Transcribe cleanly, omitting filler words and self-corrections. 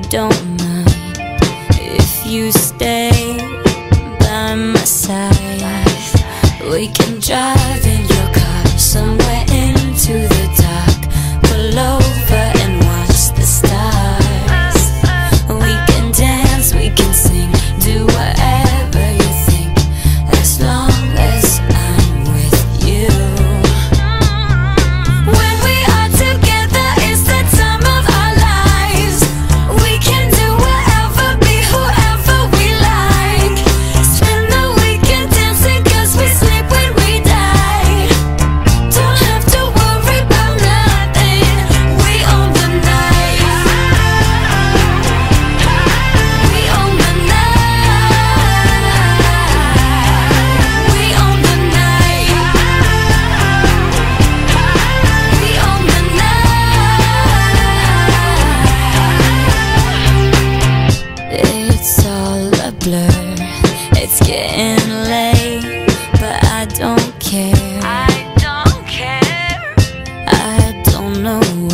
don't mind if you stay by my side. We can drive in your car somewhere into the dark. Pull over and watch the stars. We can dance, we can sing, do whatever you think, as long as I'm with you. When we are together, it's the time of our lives. We can do whatever, be whoever we like. Spend the weekend dancing, cause we sleep when we die. Don't have to worry about nothing. We own the night. We own the night. We own the night. We own the night. It's all a blur. It's getting late, but I don't care. I don't care. I don't know